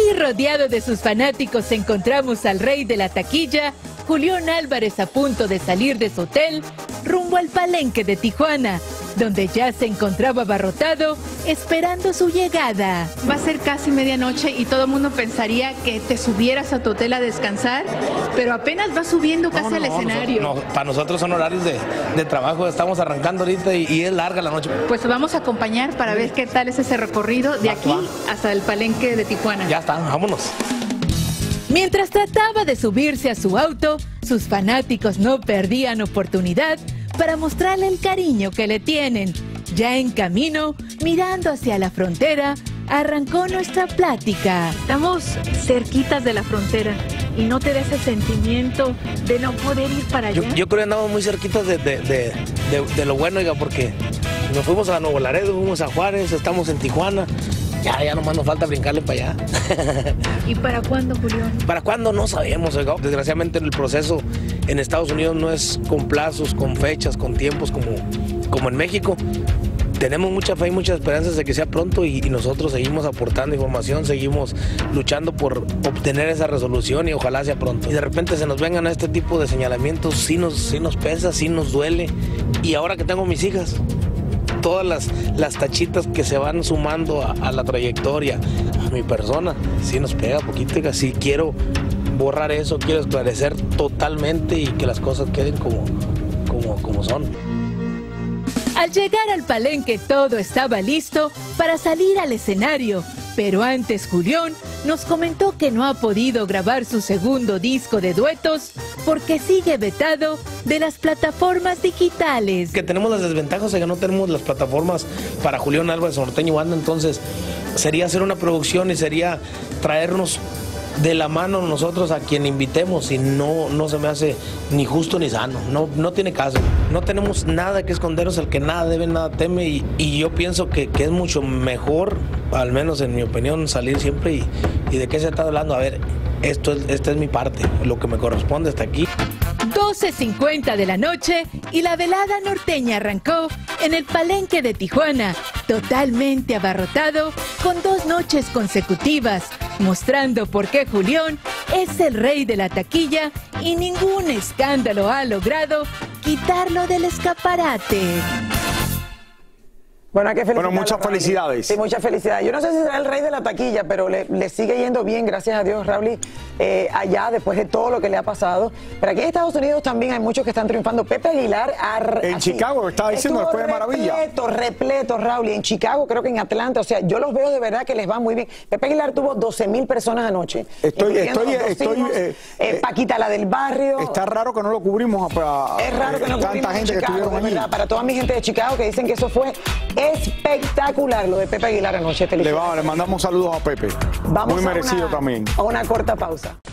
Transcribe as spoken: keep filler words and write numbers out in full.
Así, rodeado de sus fanáticos, encontramos al rey de la taquilla, Julián Álvarez, a punto de salir de su hotel rumbo al Palenque de Tijuana, donde ya se encontraba abarrotado esperando su llegada. Va a ser casi medianoche y todo el mundo pensaría que te subieras a tu hotel a descansar, pero apenas vas subiendo casi no, no, al escenario. Nosotros, no, para nosotros son horarios de, de trabajo, estamos arrancando ahorita y, y es larga la noche. Pues vamos a acompañar para ver qué tal es ese recorrido de aquí hasta el Palenque de Tijuana. Ya está, vámonos. Mientras trataba de subirse a su auto, sus fanáticos no perdían oportunidad para mostrarle el cariño que le tienen. Ya en camino, mirando hacia la frontera, arrancó nuestra plática. Estamos cerquitas de la frontera y no te da ese sentimiento de no poder ir para allá. Yo, yo creo que andamos muy cerquitas de, de, de, de, de lo bueno, oiga, porque nos fuimos a Nuevo Laredo, fuimos a Juárez, estamos en Tijuana. Ya, ya nomás nos falta brincarle para allá. ¿Y para cuándo, Julián? ¿Para cuándo? No sabemos, oiga. Desgraciadamente el proceso en Estados Unidos no es con plazos, con fechas, con tiempos como, como en México. Tenemos mucha fe y muchas esperanzas de que sea pronto y, y nosotros seguimos aportando información, seguimos luchando por obtener esa resolución y ojalá sea pronto. Y de repente se nos vengan a este tipo de señalamientos, sí nos, sí nos pesa, sí nos duele. Y ahora que tengo mis hijas, todas las, las tachitas que se van sumando a, a la trayectoria, a mi persona, sí nos pega poquito, sí quiero borrar eso, quiero esclarecer totalmente y que las cosas queden como, como, como son. Al llegar al Palenque todo estaba listo para salir al escenario, pero antes Julián nos comentó que no ha podido grabar su segundo disco de duetos porque sigue vetado de las plataformas digitales. Que tenemos las desventajas de que no tenemos las plataformas para Julián Álvarez Norteño Banda, entonces sería hacer una producción y sería traernos de la mano nosotros a quien invitemos y no, no se me hace ni justo ni sano, no, no tiene caso. No tenemos nada que esconderos, el que nada debe, nada teme y, y yo pienso que, que es mucho mejor, al menos en mi opinión, salir siempre y, y de qué se está hablando. A ver, esto es, esta es mi parte, lo que me corresponde hasta aquí. doce cincuenta de la noche y la velada norteña arrancó en el Palenque de Tijuana, totalmente abarrotado con dos noches consecutivas, mostrando por qué Julián es el rey de la taquilla y ningún escándalo ha logrado quitarlo del escaparate. Bueno, hay que felicitarlo. Bueno, muchas felicidades. Sí, muchas felicidades. Yo no sé si será el rey de la taquilla, pero le, le sigue yendo bien, gracias a Dios, Raúl, eh, allá después de todo lo que le ha pasado. Pero aquí en Estados Unidos también hay muchos que están triunfando. Pepe Aguilar... Ar, en así, Chicago, lo estaba diciendo, después de maravilla. Repleto, repleto, Raúl. En Chicago, creo que en Atlanta. O sea, yo los veo de verdad que les va muy bien. Pepe Aguilar tuvo doce mil personas anoche. Estoy, estoy, estoy... Hijos, eh, eh, Paquita, la del barrio. Está raro que no lo cubrimos a, a es raro que no tanta cubrimos gente Chicago, que estuvieron allí. Para toda mi gente de Chicago que dicen que eso fue espectacular, lo de Pepe Aguilar anoche. Le, va, le mandamos saludos a Pepe. Vamos muy a merecido una, también. A una corta pausa.